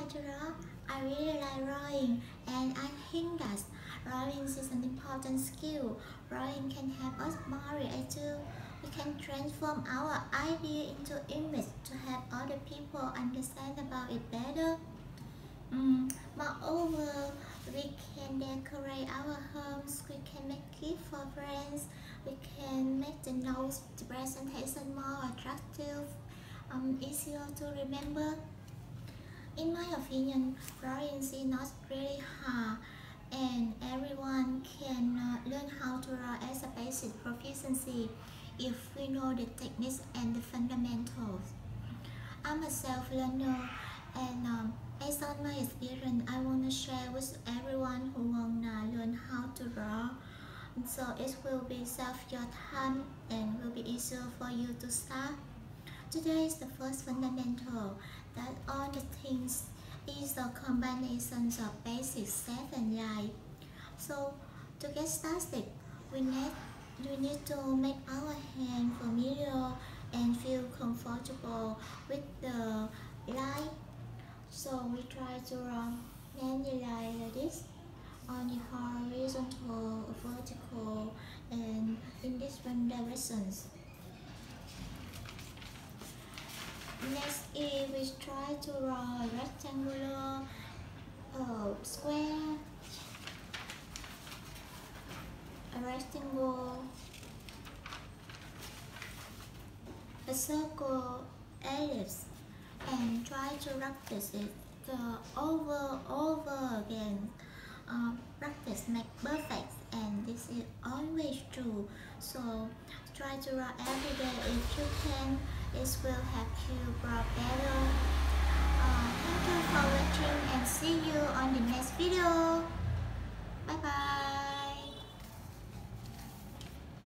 like to draw. I really like drawing, and I think that drawing is an important skill. Drawing can help us more creative. We can transform our idea into image to help other people understand about it better. Moreover, we can decorate our homes, we can make gifts for friends, we can make the notes the presentation more attractive, easier to remember. In my opinion, drawing is not really hard, and everyone can learn how to draw as a basic proficiency if we know the techniques and the fundamentals. I'm a self-learner, and based on my experience, I want to share with everyone who wanna learn how to draw. So it will be save your time and will be easier for you to start. Today is the first fundamental that all the things is a combination of basic set and line. So to get started, we need to make our hand familiar and feel comfortable with the line. So we try to run many lines like this on the horizontal, vertical, and in different directions. Next is we try to draw a rectangular, square, a rectangle, a circle, ellipse, and try to practice it over again. Practice make perfect, and this is always true. So try to draw every day if you can. This will help you draw better. Thank you for watching, and see you on the next video.